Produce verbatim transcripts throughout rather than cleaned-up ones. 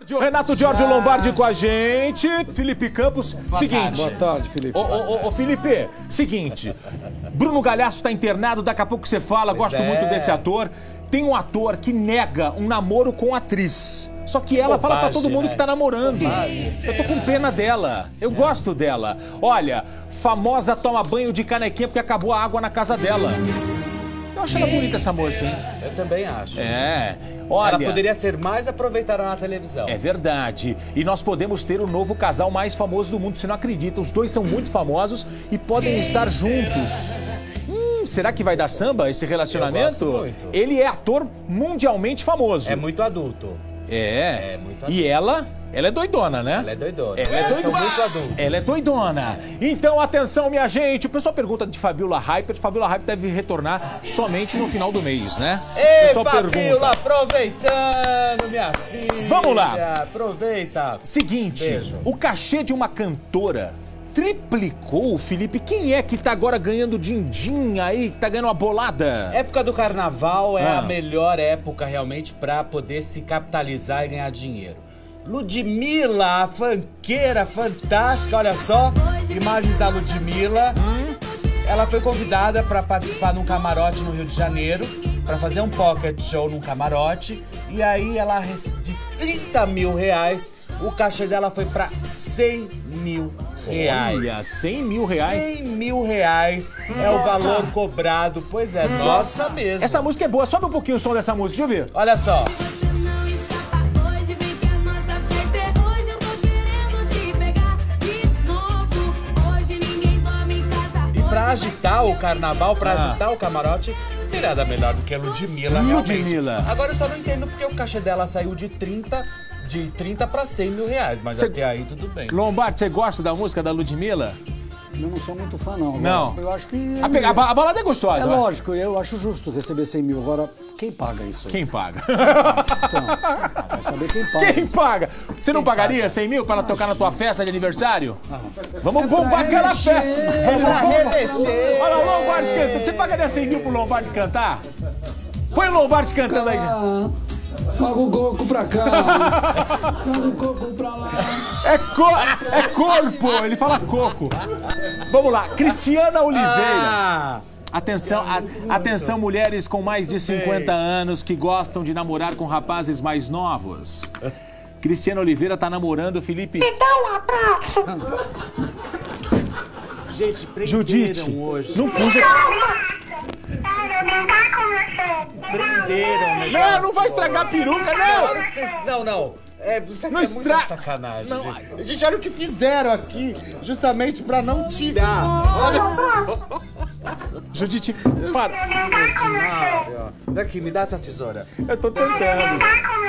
O Renato Giorgio Lombardi com a gente. Felipe Campos, Boa seguinte. Tarde. Boa tarde, Felipe. Ô, ô, ô, Felipe, seguinte. Bruno Galhaço tá internado, daqui a pouco você fala, Pois gosto é. muito desse ator. Tem um ator que nega um namoro com a atriz. Só que ela fala pra todo Bobagem, mundo né? que tá namorando. Eu tô com pena dela. Eu gosto dela. Olha, famosa toma banho de canequinha porque acabou a água na casa dela. Eu acho ela bonita, essa moça, hein? Eu também acho. É. Olha, Ela poderia ser mais aproveitada na televisão. é verdade. E nós podemos ter o novo casal mais famoso do mundo. Você não acredita? Os dois são muito famosos e podem estar juntos. Hum, será que vai dar samba esse relacionamento? Eu gosto muito. Ele é ator mundialmente famoso. É muito adulto. É. É muito E ela, ela é doidona, né? Ela é doidona. Ela é Eles são doidona. muito adultos. Ela é doidona. Então, atenção, minha gente. O pessoal pergunta de Fabiola Hyper. Fabiola Hyper deve retornar somente no final do mês, né? O Ei, pessoal Fabiola, aproveitando, minha filha. Vamos lá. Aproveita. Seguinte, Beijo. o cachê de uma cantora triplicou, Felipe. Quem é que tá agora ganhando din-din aí, que tá ganhando uma bolada? Época do carnaval é Ah. a melhor época realmente pra poder se capitalizar e ganhar dinheiro. Ludmilla, a funkeira fantástica, olha só, imagens da Ludmilla. Hum? Ela foi convidada pra participar num camarote no Rio de Janeiro, pra fazer um pocket show num camarote. E aí ela, de trinta mil reais, o cachê dela foi pra cem mil reais. Olha, cem mil reais. cem mil reais é o valor cobrado. Pois é, nossa mesmo. Essa música é boa. Sobe um pouquinho o som dessa música, deixa eu ver. Olha só. E pra agitar o carnaval, pra Ah. agitar o camarote, não tem nada melhor do que a Ludmilla, realmente. Ludmilla. Agora eu só não entendo porque o cachê dela saiu de trinta, de trinta pra cem mil reais, mas Cê- até aí tudo bem. Lombardi, você gosta da música da Ludmilla? Eu não sou muito fã, não. Não. Eu acho que... A, pe- a, ba- a balada é gostosa. É ó. lógico, eu acho justo receber cem mil. Agora, quem paga isso? aí? Quem paga? Então, vai saber quem paga. Quem paga? Você não pagaria cem mil para ela tocar na tua festa de aniversário? Vamos bombar aquela remexer, festa. é Vamos pra bombar. remexer. Olha o Lombardi cantando. Você pagaria cem mil pro Lombardi cantar? Põe o Lombardi cantando aí. Ah, paga o coco pra cá, paga o coco pra lá. É, co é corpo, ele fala coco. Vamos lá, Cristiana Oliveira. Ah, Atenção, a- atenção, mulheres com mais de cinquenta anos que gostam de namorar com rapazes mais novos. Cristiana Oliveira tá namorando Felipe. gente, prenderam Judite, hoje. não fuja. Prenderam, né? Não, não vai estragar a peruca, não! Olha o que vocês... Não, não. É, isso aqui Não é estra- muita sacanagem, gente. Gente, olha o que fizeram aqui, justamente pra não tirar. Olha só. Judite, para. Daqui, me dá essa tesoura. Eu tô tentando.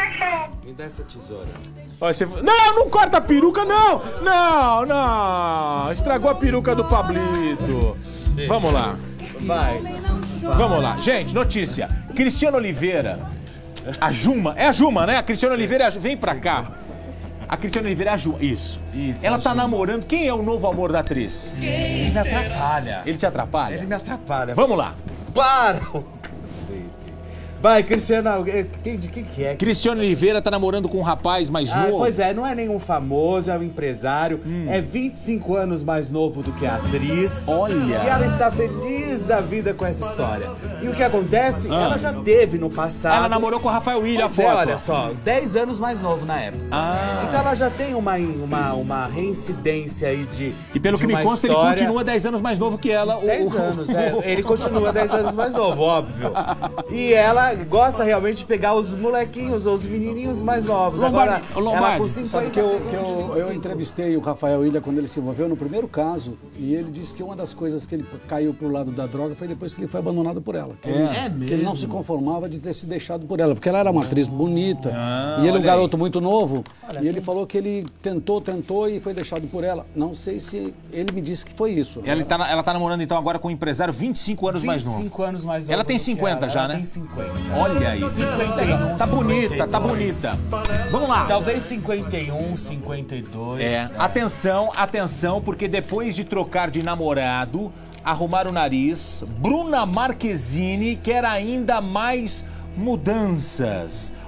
Me dá essa tesoura. Olha, você... Não, não corta a peruca, não! Não, não! Estragou a peruca do Pablito. Vamos lá, Vai. vamos lá. Gente, notícia. Cristiana Oliveira, a Juma, é a Juma, né? A Cristiana Oliveira é a Ju- vem pra cá. A Cristiana Oliveira é a Juma, isso. Isso, Ela a tá Juma. namorando, quem é o novo amor da atriz? Ele me atrapalha. Ele te atrapalha? Ele me atrapalha. Vamos lá. Para! ô cacete. Vai, Cristiana, quem, de quem que é? Cristiana Oliveira tá namorando com um rapaz mais Ah, novo. pois é, não é nenhum famoso, é um empresário. Hum. É vinte e cinco anos mais novo do que a atriz. Olha. E ela está feliz da vida com essa história. E o que acontece? Ah. Ela já teve no passado. Ela namorou com o Rafael William, a Pois é, foto. olha só, dez anos mais novo na época. Ah. Então ela já tem uma, uma, uma reincidência aí de. E pelo de que me uma consta, ele história. continua dez anos mais novo que ela. O- dez o- anos, é. Ele continua dez anos mais novo, óbvio. E ela gosta realmente de pegar os molequinhos, os menininhos mais novos. Lombardi, Agora, ô, Lombardi, ela com cinquenta, Sabe que eu, que eu, vinte e eu cinco. entrevistei o Rafael Ilha quando ele se envolveu no primeiro caso e ele disse que uma das coisas que ele caiu pro lado da droga foi depois que ele foi abandonado por ela. Que, ele, É que ele não se conformava de ter se deixado por ela, porque ela era uma atriz bonita Ah, e ele um olha garoto muito novo e ele falou que ele tentou, tentou e foi deixado por ela. Não sei se ele me disse que foi isso. Ela tá, na- ela tá namorando então agora com um empresário vinte e cinco anos mais vinte e novo. cinco anos mais novo. Ela tem do que cinquenta ela. já, Ela né? tem cinquenta. Olha aí. cinquenta e um, Tá bonita, tá cinquenta e dois. bonita. Vamos lá. Talvez cinquenta e um, cinquenta e dois. É, atenção, atenção, porque depois de trocar de namorado, arrumar o nariz, Bruna Marquezine quer ainda mais mudanças.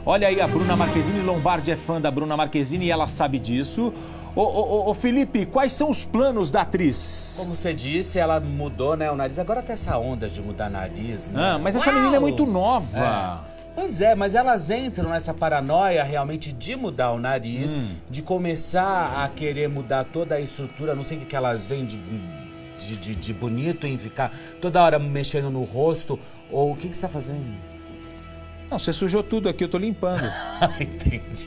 Olha aí, a Bruna Marquezine, Lombardi é fã da Bruna Marquezine e ela sabe disso. Ô, ô, ô, Felipe, quais são os planos da atriz? Como você disse, ela mudou, né, o nariz. Agora tem essa onda de mudar nariz, né? Ah, mas essa Uau! menina é muito nova. É. Pois é, mas elas entram nessa paranoia realmente de mudar o nariz, Hum. de começar a querer mudar toda a estrutura, não sei o que, que elas veem de, de, de, de bonito em ficar toda hora mexendo no rosto, ou o que, que você tá fazendo? Não, você sujou tudo aqui, eu tô limpando. Entendi.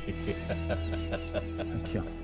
Aqui, ó.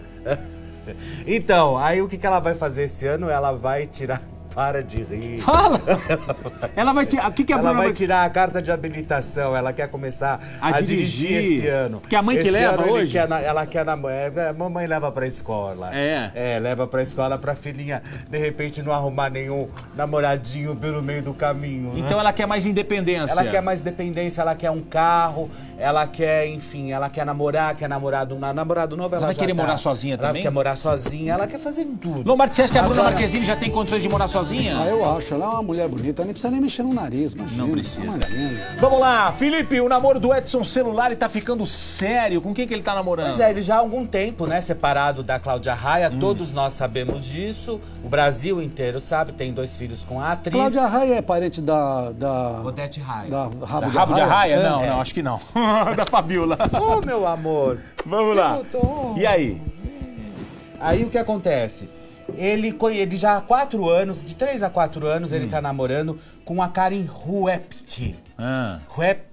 Então, aí o que, que ela vai fazer esse ano? Ela vai tirar... Para de rir. Fala! Ela vai tirar... O que, que a Ela Bruna vai tirar a carta de habilitação. Ela quer começar a, A dirigir. dirigir esse ano. Que a mãe que Esse leva ano ele hoje? Quer na- ela quer na... É, a mamãe leva pra escola. É. É, leva pra escola pra filhinha, de repente, não arrumar nenhum namoradinho pelo meio do caminho. Então né? ela quer mais independência. Ela quer mais dependência, ela quer um carro, ela quer, enfim, ela quer namorar, quer namorado, na- namorado novo, ela, Ela vai já querer tá- morar sozinha ela também? quer morar sozinha, ela quer fazer tudo. Lombardi, você acha que a Bruna Agora- Marquezine já tem condições de morar sozinha? Ah, eu acho. Ela é uma mulher bonita, nem precisa nem mexer no nariz, imagina. Não precisa. Imagina. Vamos lá, Felipe, o namoro do Edson Celulari tá ficando sério. Com quem que ele tá namorando? Pois é, ele já há algum tempo, né, separado da Cláudia Raia, todos nós sabemos disso, o Brasil inteiro sabe, tem dois filhos com a atriz. Cláudia Raia é parente da... da... Odete Raia. Da Rabo, Da Rabo de Arraia? É. Não, não, acho que não. Da Fabiola. Ô, meu amor! Vamos lá. voltou. E aí? Aí o que acontece? Ele, conhe- ele já há quatro anos, de três a quatro anos, ele tá namorando com a Karen Huepke. Ah, Huep,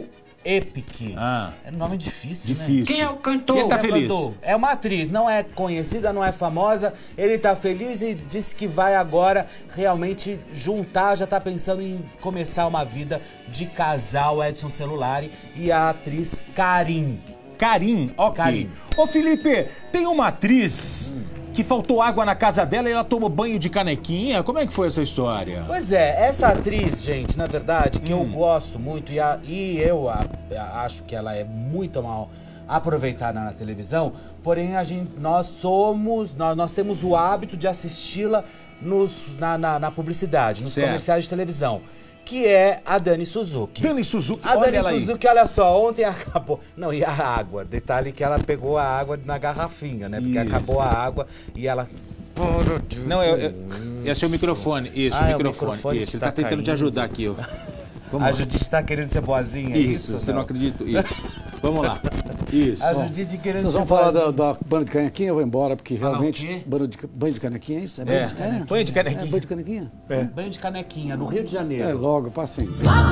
Huepke. Ah. É um nome difícil, né? difícil. Quem é o cantor? Ele tá É feliz. cantor. É uma atriz, não é conhecida, não é famosa. Ele tá feliz e disse que vai agora realmente juntar, já tá pensando em começar uma vida de casal, Edson Celulari e a atriz Karin. Karim, ok. Karim. Ô, Felipe, tem uma atriz que faltou água na casa dela e ela tomou banho de canequinha. Como é que foi essa história? Pois é, essa atriz, gente, na verdade, que eu gosto muito e, a- e eu a- a- acho que ela é muito mal aproveitada na televisão, porém a gente, nós somos, nós, nós temos o hábito de assisti-la nos, na, na, na publicidade, nos Certo. comerciais de televisão, que é a Dani Suzuki. Dani Suzuki, A olha Dani ela aí. Suzuki, olha só, ontem acabou. Não, e a água? Detalhe que ela pegou a água na garrafinha, né? Porque Isso. acabou a água e ela. Não, eu, eu, esse é o microfone. Isso, Ah, o é o microfone. microfone Isso, que ele tá tá tentando te caindo. ajudar aqui. Ó. Vamos A lá. Judite tá querendo ser boazinha, é Isso, isso? você não acredita? Isso. Vamos lá. Isso. A Judite querendo Vocês ser vão falar boazinha. da, da banho de canequinha? Eu vou embora, porque Falar o realmente... quê? Banho de, banho de canequinha, é isso? É, É. banho de, Banho de canequinha. É, banho de canequinha? Banho de canequinha, no Rio de Janeiro. É, logo, passinho.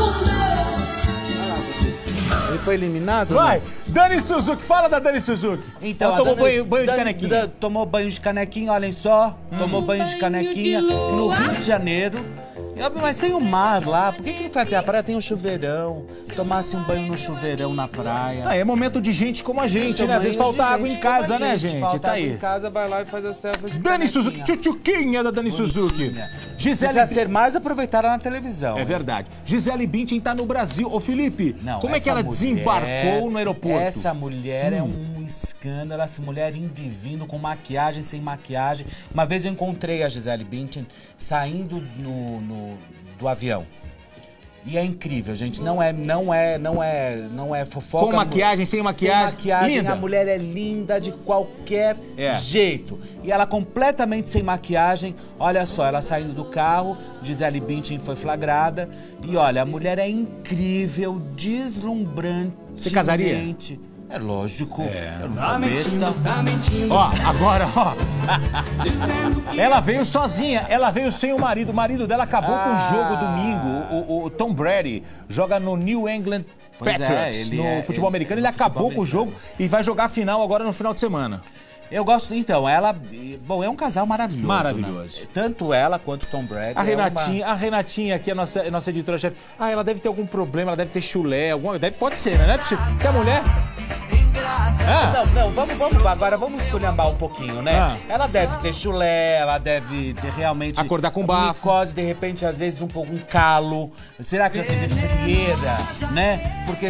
Ele foi eliminado? Vai, né? Dani Suzuki, fala da Dani Suzuki. Então, Ela a tomou Dani- banho, banho de Dani- canequinha. Dan- tomou banho de canequinha, olhem só. Tomou banho de canequinha no Rio de Janeiro. E, Mas tem o mar lá, por que, que não foi até a praia? Tem um chuveirão. Tomasse um banho no chuveirão na praia. Ah, é momento de gente como a gente, Então, né? Às vezes banho falta de água em gente casa, como a né, gente? Falta Tá água aí. em casa, vai lá e faz a selfie de Dani canequinha. Suzuki, tchutchuquinha da Dani Suzuki. Bonitinha. Gisele Precisa ser mais aproveitada na televisão. É verdade. Gisele Bündchen tá no Brasil. Ô, Felipe, Não, como é que essa ela mulher- desembarcou no aeroporto? Essa mulher é um escândalo, essa mulher indo e vindo com maquiagem, sem maquiagem. Uma vez eu encontrei a Gisele Bündchen saindo no, no- do avião. E é incrível, gente. Não é, não é, não é, não é fofoca. Com maquiagem, sem maquiagem. Sem maquiagem, Linda. a mulher é linda de qualquer É. jeito. E ela completamente sem maquiagem. Olha só, ela saindo do carro, Gisele Bündchen foi flagrada. E olha, a mulher é incrível, deslumbrante. Você casaria? É lógico. É. Eu não sou besta. Tá mentindo. Ó, agora, ó. Ela veio sozinha, ela veio sem o marido. O marido dela acabou com o jogo domingo. O, o- o Tom Brady joga no New England Pois é, Patriots, ele no é- futebol ele- americano. no Ele acabou futebol com o jogo e vai jogar a final agora no final de semana. Eu gosto, então, ela... Bom, é um casal maravilhoso, Maravilhoso. né? Tanto ela quanto o Tom Brady. A é Renatinha, a Renatinha aqui, a nossa, a nossa editora-chefe. Ah, ela deve ter algum problema, ela deve ter chulé, alguma... Deve, pode ser, né? Não é possível. Que a mulher... Uma... Não, não, vamos, vamos, agora vamos esculhambar um pouquinho, né? Ah. Ela deve ter chulé, ela deve ter realmente... Acordar com bafo. Micose, de repente, às vezes, um pouco um calo. Será que já teve frieira, né? Porque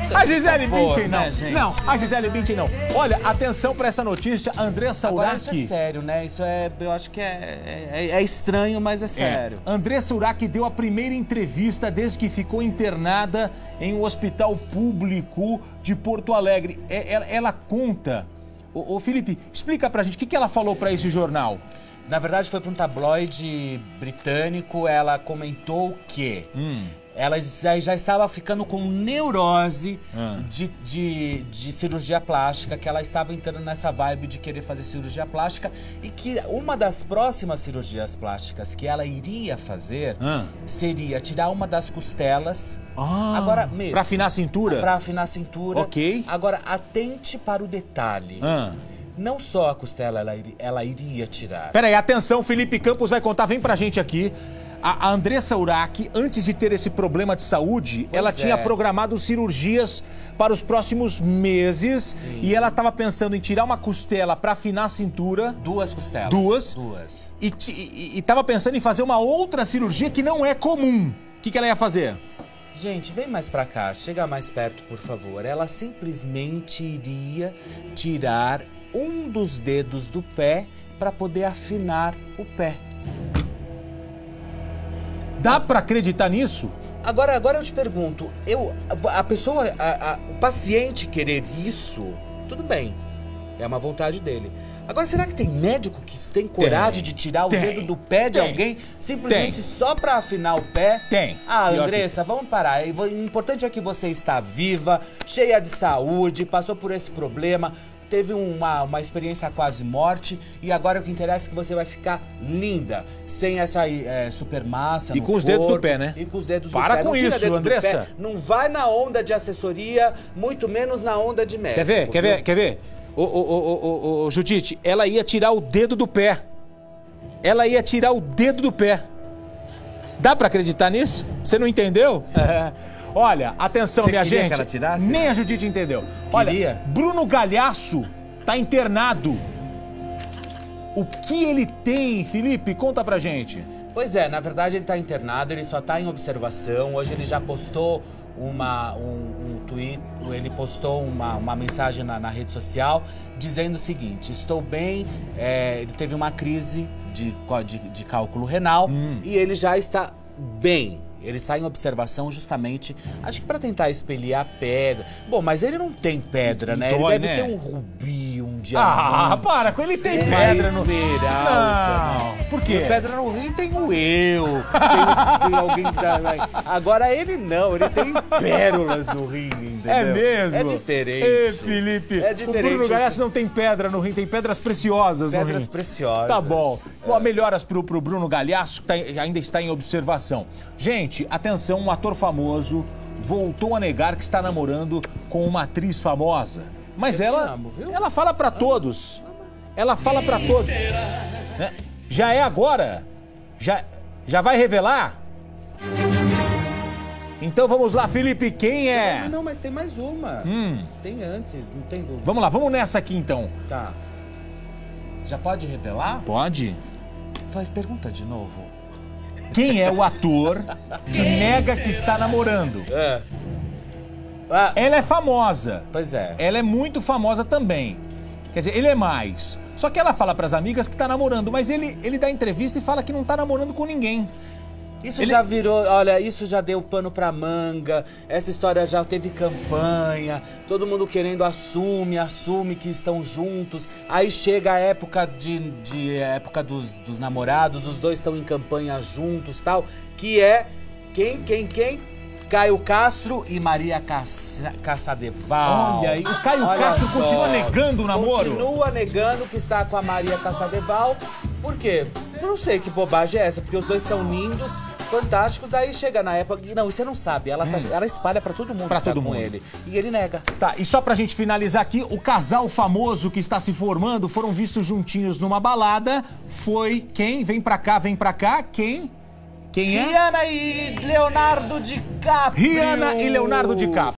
A Gisele Por favor, Bündchen não. né, gente? Não, a Gisele Bündchen não. Olha, atenção pra essa notícia, Andressa Agora isso é Urach. sério, né? Isso é, eu acho que é, é, é estranho, mas é sério. É. Andressa Urach deu a primeira entrevista desde que ficou internada em um hospital público de Porto Alegre. É, ela, ela conta... Ô, ô Felipe, explica pra gente o que, que ela falou pra esse jornal. Na verdade, foi para um tabloide britânico, ela comentou que hum. ela já, já estava ficando com neurose hum. de, de, de cirurgia plástica, que ela estava entrando nessa vibe de querer fazer cirurgia plástica e que uma das próximas cirurgias plásticas que ela iria fazer hum. seria tirar uma das costelas. Ah, agora mesmo. Pra afinar a cintura? Pra afinar a cintura. Ok. Agora, atente para o detalhe. Hum. Não só a costela ela, ir, ela iria tirar. Peraí, atenção, Felipe Campos vai contar, vem pra gente aqui. A, a Andressa Urach, antes de ter esse problema de saúde, pois ela é. tinha programado cirurgias para os próximos meses. Sim. E ela estava pensando em tirar uma costela para afinar a cintura. Duas costelas. Duas. Duas. E estava pensando em fazer uma outra cirurgia que não é comum. O que, que ela ia fazer? Gente, vem mais pra cá, chega mais perto, por favor. Ela simplesmente iria tirar um dos dedos do pé para poder afinar o pé. Dá para acreditar nisso? Agora, agora eu te pergunto, eu, a pessoa, a, a, o paciente querer isso, tudo bem, é uma vontade dele. Agora, será que tem médico que tem coragem tem, de tirar o tem, dedo do pé de tem, alguém simplesmente tem. só para afinar o pé? Tem. Ah, Andressa, vamos parar. O importante é que você está viva, cheia de saúde, passou por esse problema, teve uma, uma experiência quase morte e agora o que interessa é que você vai ficar linda, sem essa é, super massa E no com os corpo, dedos do pé, né? E com os dedos Para do pé. com não tira isso, dedo Andressa. do pé, não vai na onda de assessoria, muito menos na onda de médico. Quer ver? Quer ver? Quer ver? Ô, ô, ô, ô, ô, Judite, ela ia tirar o dedo do pé. Ela ia tirar o dedo do pé. Dá pra acreditar nisso? Você não entendeu? É. Olha, atenção, Você minha queria gente. Que ela tirasse? Nem a Judite entendeu. Olha, queria? Bruno Galhaço tá internado. O que ele tem, Felipe? Conta pra gente. Pois é, na verdade ele tá internado, ele só tá em observação. Hoje ele já postou uma, um, um tweet, ele postou uma, uma mensagem na, na rede social dizendo o seguinte: estou bem, é, ele teve uma crise de, de, de cálculo renal hum. e ele já está bem. Ele está em observação justamente, acho que para tentar expelhar a pedra. Bom, mas ele não tem pedra, né? Dói, ele deve né? ter um rubi, um diamante. Ah, para, com ele tem pedra no... Esmeralda. Não, por quê? Pedra no rim tem o eu, tem, tem alguém que dá... Agora ele não, ele tem pérolas no rim, entendeu? É mesmo? É diferente. Ê, Felipe, é diferente. O Bruno Galhaço não tem pedra no rim, tem pedras preciosas pedras no rim. Pedras preciosas. Tá bom. É. Bom, melhoras pro, pro Bruno Galhaço, que tá, ainda está em observação. Gente, atenção, um ator famoso voltou a negar que está namorando com uma atriz famosa. Mas Eu ela, te amo, viu? ela fala pra todos. Ela fala pra todos. Né? Já é agora? Já, já vai revelar? Então vamos lá, Felipe, quem é? Não, não, mas tem mais uma. Hum. Tem antes, não tem dúvida. Vamos lá, vamos nessa aqui então. Tá. Já pode revelar? Pode. Faz pergunta de novo. Quem é o ator que nega que está namorando? É. Ah. Ela é famosa. Pois é. Ela é muito famosa também. Quer dizer, ele é mais. Só que ela fala pras amigas que tá namorando, mas ele, ele dá entrevista e fala que não tá namorando com ninguém. Isso ele... já virou, olha, isso já deu pano pra manga, essa história já teve campanha, todo mundo querendo assume, assume que estão juntos. Aí chega a época de, de época dos, dos namorados, os dois estão em campanha juntos, tal, que é quem, quem, quem? Caio Castro e Maria Caça, Caçadeval. Olha aí, o Caio Olha Castro só, continua negando o namoro? Continua negando que está com a Maria Caçadeval. Por quê? Eu não sei que bobagem é essa, porque os dois são lindos, fantásticos, daí chega na época... Não, você não sabe, ela, tá, hum. ela espalha pra todo mundo pra que todo tá mundo. com ele. E ele nega. Tá, e só pra gente finalizar aqui, o casal famoso que está se formando foram vistos juntinhos numa balada. Foi quem? Vem pra cá, vem pra cá, quem? Quem é? Rihanna e Leonardo DiCaprio. Rihanna e Leonardo DiCaprio.